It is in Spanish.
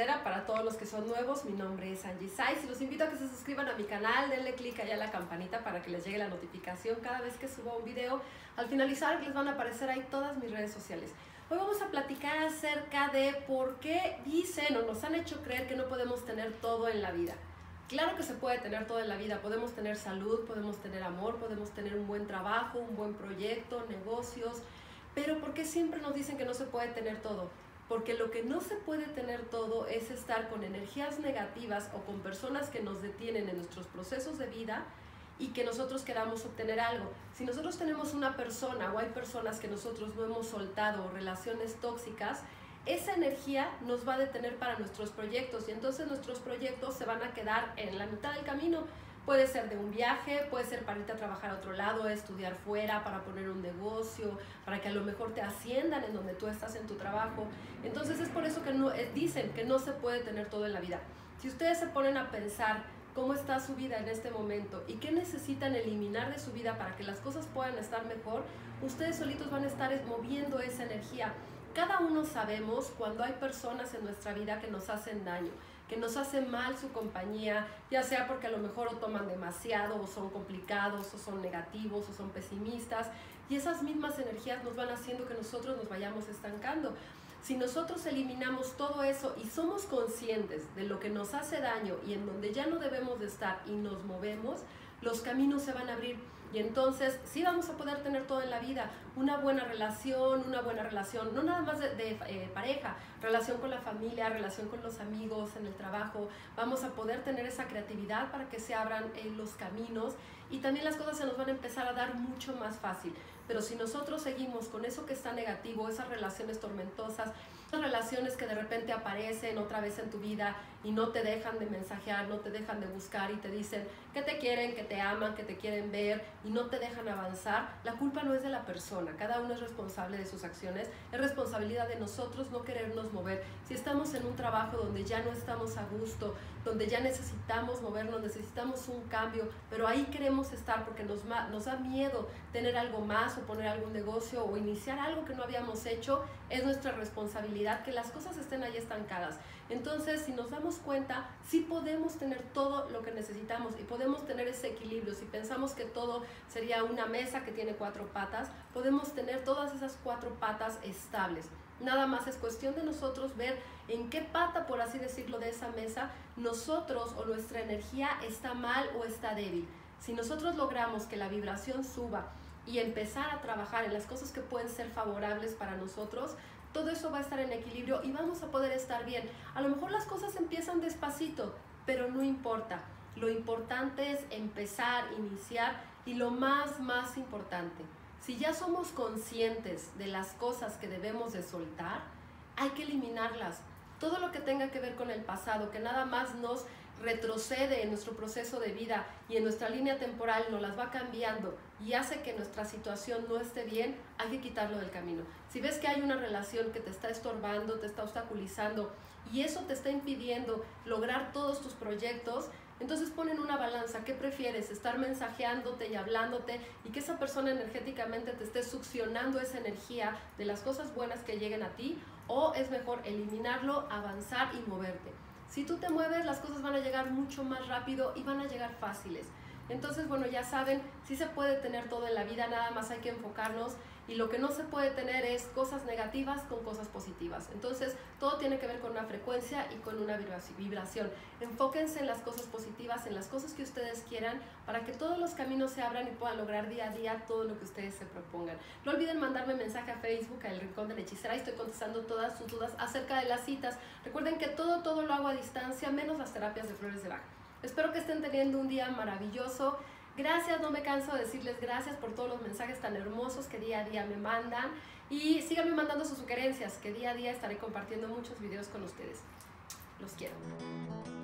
hechicera. Para todos los que son nuevos, mi nombre es Angie Saiz y los invito a que se suscriban a mi canal, denle clic allá a la campanita para que les llegue la notificación cada vez que suba un video. Al finalizar les van a aparecer ahí todas mis redes sociales. Hoy vamos a platicar acerca de por qué dicen o nos han hecho creer que no podemos tener todo en la vida. Claro que se puede tener todo en la vida, podemos tener salud, podemos tener amor, podemos tener un buen trabajo, un buen proyecto, negocios, pero ¿por qué siempre nos dicen que no se puede tener todo? Porque lo que no se puede tener todo es estar con energías negativas o con personas que nos detienen en nuestros procesos de vida y que nosotros queramos obtener algo. Si nosotros tenemos una persona o hay personas que nosotros no hemos soltado o relaciones tóxicas, esa energía nos va a detener para nuestros proyectos y entonces nuestros proyectos se van a quedar en la mitad del camino. Puede ser de un viaje, puede ser para irte a trabajar a otro lado, a estudiar fuera, para poner un negocio, para que a lo mejor te asciendan en donde tú estás en tu trabajo. Entonces es por eso que dicen que no se puede tener todo en la vida. Si ustedes se ponen a pensar cómo está su vida en este momento y qué necesitan eliminar de su vida para que las cosas puedan estar mejor, ustedes solitos van a estar moviendo esa energía. Cada uno sabemos cuando hay personas en nuestra vida que nos hacen daño, que nos hace mal su compañía, ya sea porque a lo mejor o toman demasiado, o son complicados, o son negativos, o son pesimistas, y esas mismas energías nos van haciendo que nosotros nos vayamos estancando. Si nosotros eliminamos todo eso y somos conscientes de lo que nos hace daño y en donde ya no debemos de estar y nos movemos, los caminos se van a abrir. Y entonces sí vamos a poder tener todo en la vida, una buena relación, no nada más de pareja, relación con la familia, relación con los amigos, en el trabajo. Vamos a poder tener esa creatividad para que se abran los caminos y también las cosas se nos van a empezar a dar mucho más fácil. Pero si nosotros seguimos con eso que está negativo, esas relaciones tormentosas, esas relaciones que de repente aparecen otra vez en tu vida y no te dejan de mensajear, no te dejan de buscar y te dicen que te quieren, que te aman, que te quieren ver y no te dejan avanzar, la culpa no es de la persona, cada uno es responsable de sus acciones, es responsabilidad de nosotros no querernos mover. Si estamos en un trabajo donde ya no estamos a gusto, donde ya necesitamos movernos, necesitamos un cambio, pero ahí queremos estar porque nos da miedo tener algo más o poner algún negocio o iniciar algo que no habíamos hecho, es nuestra responsabilidad que las cosas estén ahí estancadas. Entonces, si nos damos cuenta, sí podemos tener todo lo que necesitamos y podemos tener ese equilibrio. Si pensamos que todo sería una mesa que tiene 4 patas, podemos tener todas esas 4 patas estables. Nada más es cuestión de nosotros ver en qué pata, por así decirlo, de esa mesa nosotros o nuestra energía está mal o está débil. Si nosotros logramos que la vibración suba y empezar a trabajar en las cosas que pueden ser favorables para nosotros, todo eso va a estar en equilibrio y vamos a poder estar bien. A lo mejor las cosas empiezan despacito, pero no importa. Lo importante es empezar, iniciar y lo más importante, si ya somos conscientes de las cosas que debemos de soltar, hay que eliminarlas. Todo lo que tenga que ver con el pasado, que nada más nos retrocede en nuestro proceso de vida y en nuestra línea temporal nos las va cambiando y hace que nuestra situación no esté bien, hay que quitarlo del camino. Si ves que hay una relación que te está estorbando, te está obstaculizando y eso te está impidiendo lograr todos tus proyectos, entonces pon en una balanza. ¿Qué prefieres? ¿Estar mensajeándote y hablándote y que esa persona energéticamente te esté succionando esa energía de las cosas buenas que lleguen a ti? ¿O es mejor eliminarlo, avanzar y moverte? Si tú te mueves, las cosas van a llegar mucho más rápido y van a llegar fáciles. Entonces, bueno, ya saben, sí se puede tener todo en la vida, nada más hay que enfocarnos y lo que no se puede tener es cosas negativas con cosas positivas. Entonces, todo tiene que ver con una frecuencia y con una vibración. Enfóquense en las cosas positivas, en las cosas que ustedes quieran para que todos los caminos se abran y puedan lograr día a día todo lo que ustedes se propongan. No olviden mandarme mensaje a Facebook, a El Rincón de la Hechicera, y estoy contestando todas sus dudas acerca de las citas. Recuerden que todo lo hago a distancia, menos las terapias de flores de Bach. Espero que estén teniendo un día maravilloso. Gracias, no me canso de decirles gracias por todos los mensajes tan hermosos que día a día me mandan. Y síganme mandando sus sugerencias, que día a día estaré compartiendo muchos videos con ustedes. Los quiero.